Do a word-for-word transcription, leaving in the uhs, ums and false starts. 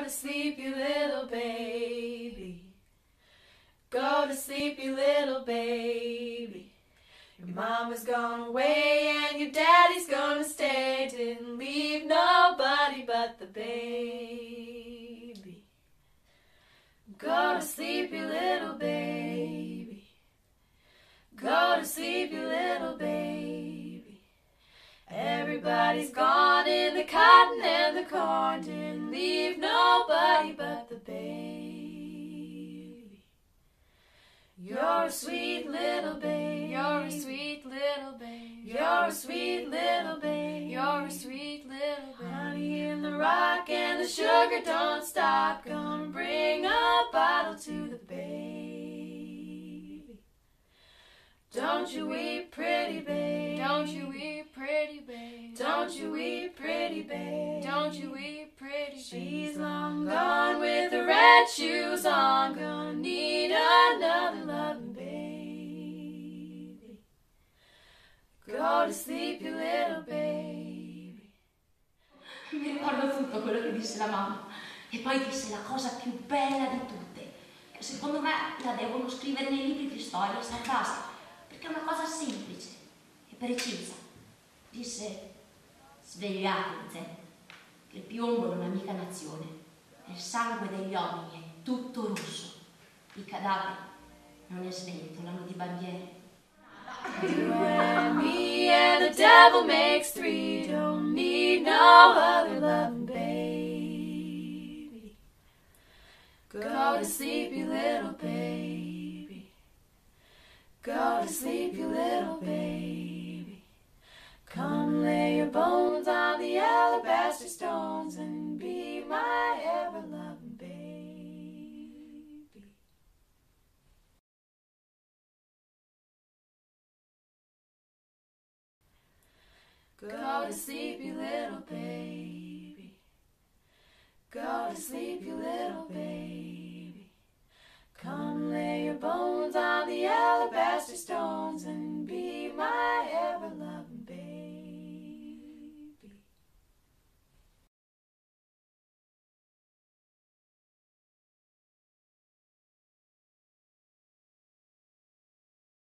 Go to sleep, you little baby. Go to sleep, you little baby. Your mama's gone away and your daddy's gonna stay. Didn't leave nobody but the baby. Go to sleep, you little baby. Go to sleep, you little baby. Everybody's gone in the cotton and the corn. Didn't leave nobody but the baby. You're a sweet little baby. You're a sweet little baby. You're a sweet little baby. You're a sweet little baby. Honey in the rock and the sugar don't stop. Gonna bring a bottle to the baby. Don't you weep, pretty baby. Don't you weep, pretty baby. Don't you weep, pretty baby. Don't you weep, pretty baby. She's long gone with the red shoes on. Gonna need another loving baby. Go to sleep, you little baby. Mi ricordo tutto quello che disse la mamma. E poi disse la cosa più bella di tutte, che secondo me la devono scrivere nei libri di storia, sta frase, perché è una cosa semplice e precisa. Disse: svegliatevi, gente, che il piombo non è mica nazione, e il sangue degli uomini è tutto rosso. I cadaveri non ne sventolano di bandiere. You and me and the devil makes three. Don't need no other loving baby. Go to sleep, you little baby. Go to sleep, you little baby. Come lay your bones on the alabaster stones and be my ever-loving baby. Go to sleep, you little baby. Go to sleep, you little baby.